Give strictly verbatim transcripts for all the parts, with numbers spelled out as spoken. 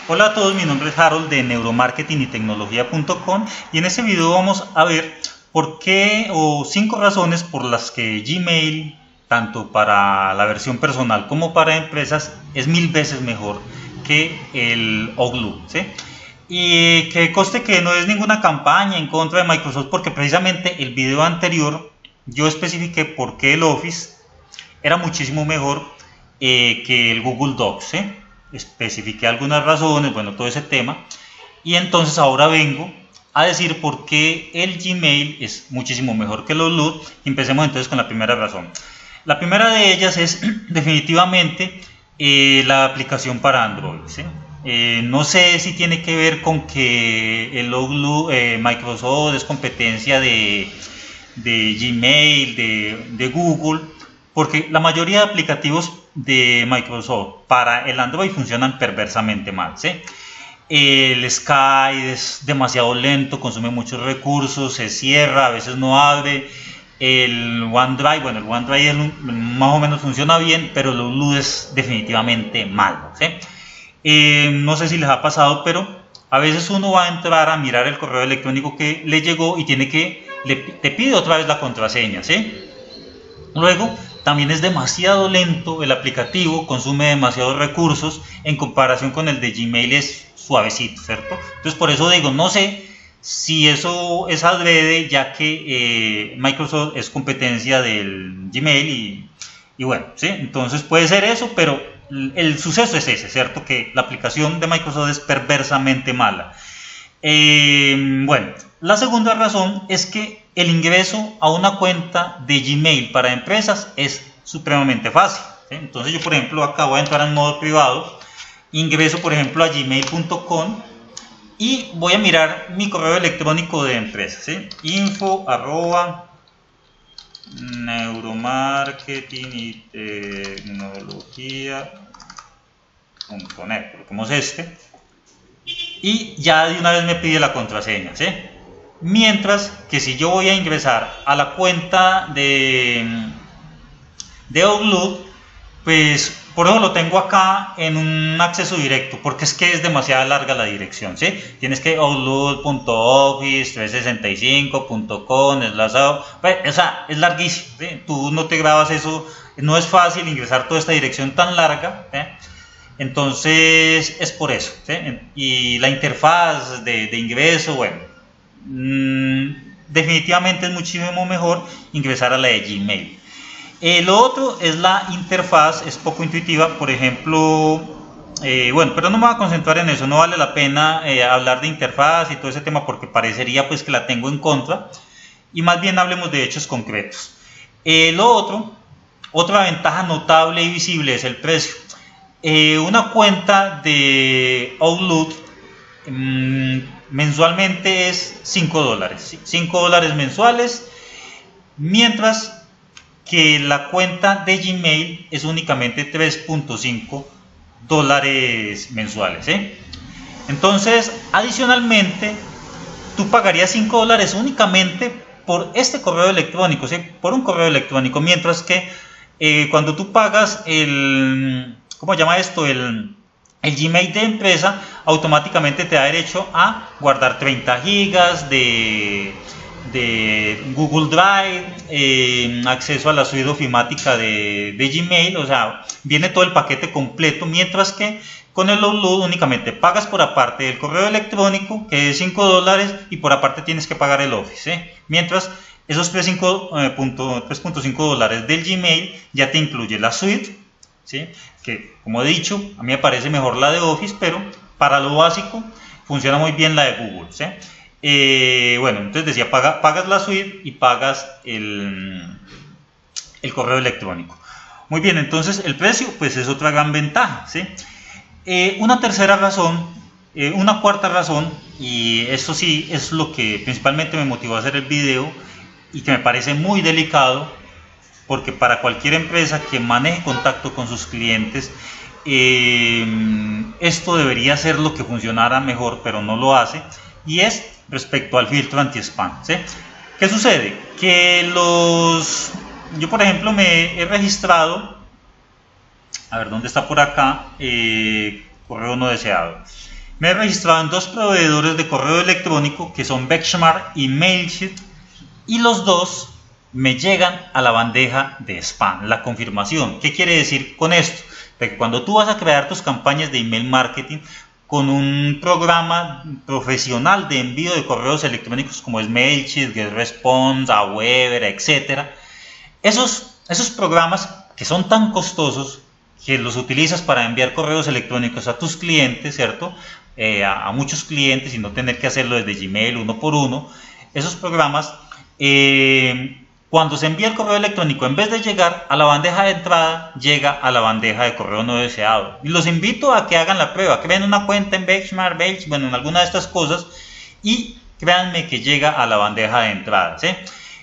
Hola a todos, mi nombre es Harold de neuromarketing y tecnología punto com y en este video vamos a ver por qué o cinco razones por las que Gmail, tanto para la versión personal como para empresas, es mil veces mejor que el Outlook, ¿sí? Y que conste que no es ninguna campaña en contra de Microsoft, porque precisamente el video anterior yo especifiqué por qué el Office era muchísimo mejor eh, que el Google Docs, ¿sí? Especifiqué algunas razones, bueno, todo ese tema, y entonces ahora vengo a decir por qué el Gmail es muchísimo mejor que el Outlook. Empecemos entonces con la primera razón. La primera de ellas es definitivamente eh, la aplicación para Android, ¿sí? Eh, no sé si tiene que ver con que el Outlook, eh, Microsoft es competencia de, de Gmail, de, de Google, porque la mayoría de aplicativos de Microsoft para el Android funcionan perversamente mal, ¿sí? El Skype es demasiado lento, consume muchos recursos, se cierra, a veces no abre. El OneDrive, bueno, el OneDrive es un, más o menos funciona bien, pero el Outlook es definitivamente malo, ¿sí? Eh, no sé si les ha pasado, pero a veces uno va a entrar a mirar el correo electrónico que le llegó y tiene que, le, te pide otra vez la contraseña, ¿sí? Luego, también es demasiado lento el aplicativo, consume demasiados recursos en comparación con el de Gmail, es suavecito, ¿cierto? Entonces por eso digo, no sé si eso es adrede, ya que eh, Microsoft es competencia del Gmail y, y bueno, ¿sí? Entonces puede ser eso, pero el suceso es ese, ¿cierto? Que la aplicación de Microsoft es perversamente mala. Eh, bueno, la segunda razón es que el ingreso a una cuenta de Gmail para empresas es supremamente fácil, ¿sí? Entonces yo, por ejemplo, acá voy a entrar en modo privado, ingreso por ejemplo a gmail punto com y voy a mirar mi correo electrónico de empresa, ¿sí? Info arroba neuromarketing y tecnología punto net, coloquemos este y ya de una vez me pide la contraseña, ¿sí? Mientras que si yo voy a ingresar a la cuenta de, de Outlook, pues por eso lo tengo acá en un acceso directo, porque es que es demasiado larga la dirección, ¿sí? Tienes que outlook punto office trescientos sesenta y cinco punto com slash, pues, o sea, es larguísimo, ¿sí? Tú no te grabas eso, no es fácil ingresar toda esta dirección tan larga, ¿sí? Entonces es por eso, ¿sí? Y la interfaz de, de ingreso, bueno, mmm, definitivamente es muchísimo mejor ingresar a la de Gmail. Eh, lo otro es la interfaz, es poco intuitiva, por ejemplo, eh, bueno, pero no me voy a concentrar en eso, no vale la pena eh, hablar de interfaz y todo ese tema porque parecería pues que la tengo en contra, y más bien hablemos de hechos concretos. Eh, lo otro, otra ventaja notable y visible es el precio. Eh, una cuenta de Outlook mmm, mensualmente es cinco dólares, cinco dólares mensuales, mientras que la cuenta de Gmail es únicamente tres punto cinco dólares mensuales, ¿eh? Entonces, adicionalmente, tú pagarías cinco dólares únicamente por este correo electrónico, ¿sí? Por un correo electrónico, mientras que eh, cuando tú pagas el, ¿cómo se llama esto? El, el Gmail de empresa, automáticamente te da derecho a guardar treinta gigas de... de Google Drive, eh, acceso a la suite ofimática de, de Gmail, o sea, viene todo el paquete completo, mientras que con el Outlook únicamente pagas por aparte del correo electrónico, que es cinco dólares, y por aparte tienes que pagar el Office, ¿eh? Mientras esos tres punto cinco dólares del Gmail ya te incluye la suite, ¿sí? Que como he dicho, a mí me parece mejor la de Office, pero para lo básico funciona muy bien la de Google, ¿sí? Eh, bueno, entonces decía, paga, pagas la suite y pagas el, el correo electrónico. Muy bien, entonces el precio pues es otra gran ventaja, ¿sí? Eh, una tercera razón, eh, una cuarta razón, y esto sí es lo que principalmente me motivó a hacer el video y que me parece muy delicado, porque para cualquier empresa que maneje contacto con sus clientes, eh, esto debería ser lo que funcionara mejor, pero no lo hace, y es respecto al filtro anti-spam, ¿sí? ¿Qué sucede? Que los... Yo, por ejemplo, me he registrado, a ver, ¿dónde está por acá? Eh, correo no deseado. Me he registrado en dos proveedores de correo electrónico que son Benchmark y Mailchimp, y los dos me llegan a la bandeja de spam, la confirmación. ¿Qué quiere decir con esto? De que cuando tú vas a crear tus campañas de email marketing con un programa profesional de envío de correos electrónicos como es Mailchimp, GetResponse, Aweber, etcétera, esos, esos programas que son tan costosos que los utilizas para enviar correos electrónicos a tus clientes, ¿cierto? Eh, a, a muchos clientes y no tener que hacerlo desde Gmail uno por uno. Esos programas, eh, cuando se envía el correo electrónico, en vez de llegar a la bandeja de entrada, llega a la bandeja de correo no deseado. Y los invito a que hagan la prueba, creen una cuenta en Benchmark, Bench, bueno, en alguna de estas cosas, y créanme que llega a la bandeja de entrada, ¿sí?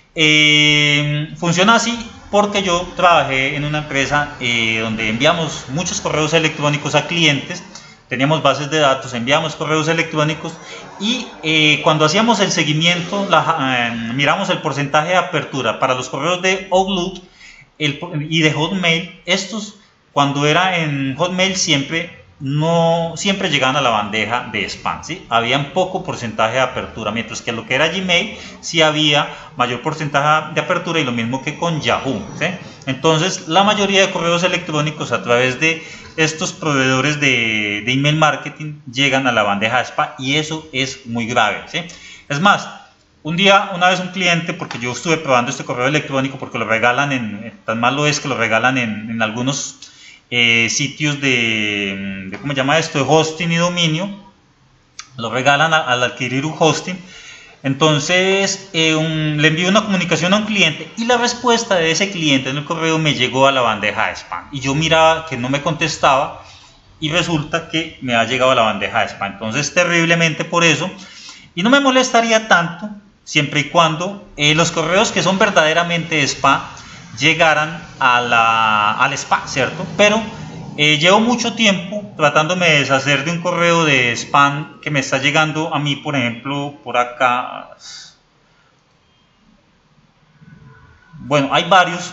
Eh, funciona así porque yo trabajé en una empresa eh, donde enviamos muchos correos electrónicos a clientes, teníamos bases de datos, enviamos correos electrónicos y eh, cuando hacíamos el seguimiento, la, eh, miramos el porcentaje de apertura para los correos de Outlook el, y de Hotmail. Estos, cuando era en Hotmail, siempre no siempre llegaban a la bandeja de spam, ¿sí? Había poco porcentaje de apertura, mientras que lo que era Gmail sí había mayor porcentaje de apertura, y lo mismo que con Yahoo, ¿sí? Entonces la mayoría de correos electrónicos a través de estos proveedores de, de email marketing llegan a la bandeja de spam, y eso es muy grave, ¿sí? Es más, un día, una vez un cliente, porque yo estuve probando este correo electrónico porque lo regalan en, tan malo es que lo regalan en, en algunos Eh, sitios de, de, ¿cómo se llama esto?, de hosting y dominio, lo regalan a, al adquirir un hosting. Entonces eh, un, le envío una comunicación a un cliente y la respuesta de ese cliente en el correo me llegó a la bandeja de spam, y yo miraba que no me contestaba y resulta que me ha llegado a la bandeja de spam. Entonces terriblemente por eso, y no me molestaría tanto siempre y cuando eh, los correos que son verdaderamente spam llegaran a la, al spam, ¿cierto? Pero eh, llevo mucho tiempo tratándome de deshacer de un correo de spam que me está llegando a mí, por ejemplo, por acá. Bueno, hay varios.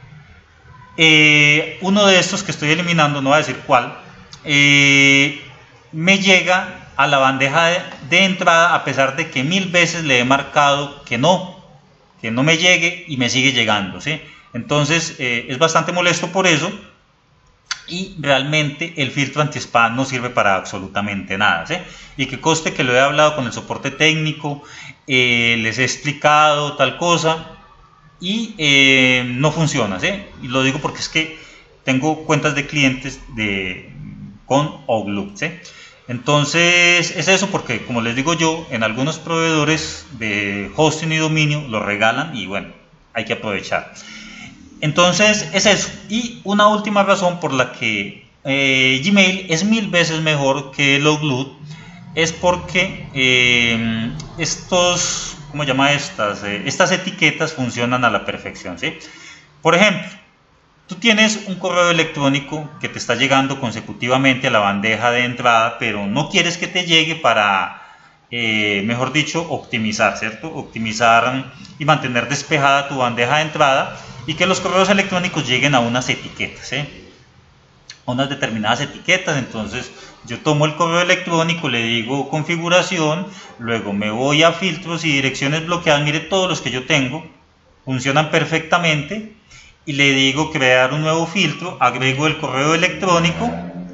Eh, uno de estos que estoy eliminando, no voy a decir cuál, eh, me llega a la bandeja de, de entrada a pesar de que mil veces le he marcado que no, que no me llegue, y me sigue llegando, ¿sí? Entonces eh, es bastante molesto por eso, y realmente el filtro anti-spam no sirve para absolutamente nada, ¿sí? Y que conste que lo he hablado con el soporte técnico, eh, les he explicado tal cosa y eh, no funciona, ¿sí? Y lo digo porque es que tengo cuentas de clientes de, con Outlook, ¿sí? Entonces es eso, porque como les digo yo, en algunos proveedores de hosting y dominio lo regalan y bueno, hay que aprovechar. Entonces es eso. Y una última razón por la que eh, Gmail es mil veces mejor que el Outlook es porque eh, estos, ¿cómo se llama estas? Eh, estas etiquetas funcionan a la perfección, ¿sí? Por ejemplo, tú tienes un correo electrónico que te está llegando consecutivamente a la bandeja de entrada, pero no quieres que te llegue para, eh, mejor dicho, optimizar, ¿cierto? Optimizar y mantener despejada tu bandeja de entrada, y que los correos electrónicos lleguen a unas etiquetas, ¿eh? A unas determinadas etiquetas. Entonces yo tomo el correo electrónico, le digo configuración, luego me voy a filtros y direcciones bloqueadas, mire todos los que yo tengo, funcionan perfectamente, y le digo crear un nuevo filtro, agrego el correo electrónico,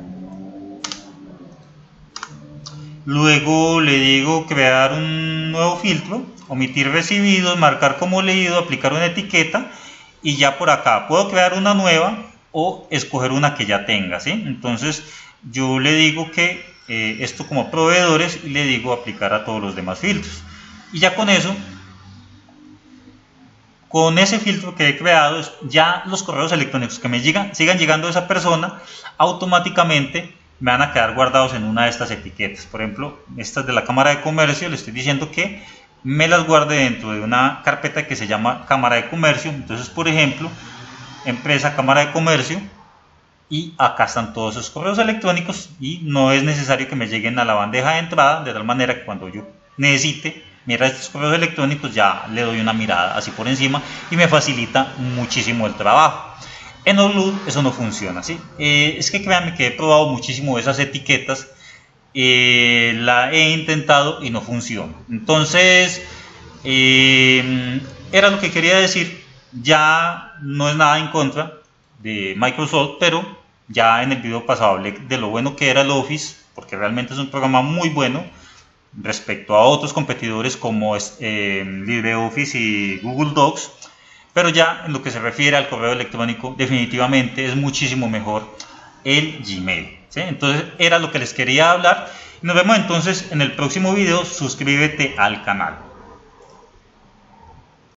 luego le digo crear un nuevo filtro, omitir recibidos, marcar como leído, aplicar una etiqueta, y ya por acá puedo crear una nueva o escoger una que ya tenga, ¿sí? Entonces yo le digo que eh, esto como proveedores, y le digo aplicar a todos los demás filtros, y ya con eso, con ese filtro que he creado, ya los correos electrónicos que me llegan, sigan llegando a esa persona, automáticamente me van a quedar guardados en una de estas etiquetas. Por ejemplo, estas de la Cámara de Comercio, le estoy diciendo que me las guarde dentro de una carpeta que se llama Cámara de Comercio. Entonces, por ejemplo, empresa Cámara de Comercio, y acá están todos esos correos electrónicos, y no es necesario que me lleguen a la bandeja de entrada, de tal manera que cuando yo necesite mirar estos correos electrónicos ya le doy una mirada así por encima, y me facilita muchísimo el trabajo. En Outlook eso no funciona, ¿sí? Eh, es que créanme que he probado muchísimo esas etiquetas eh, la he intentado y no funciona. Entonces, eh, era lo que quería decir. Ya no es nada en contra de Microsoft, pero ya en el video pasado hablé de lo bueno que era el Office, porque realmente es un programa muy bueno respecto a otros competidores como eh, LibreOffice y Google Docs. Pero ya en lo que se refiere al correo electrónico, definitivamente es muchísimo mejor el Gmail, ¿sí? Entonces era lo que les quería hablar. Nos vemos entonces en el próximo video. Suscríbete al canal.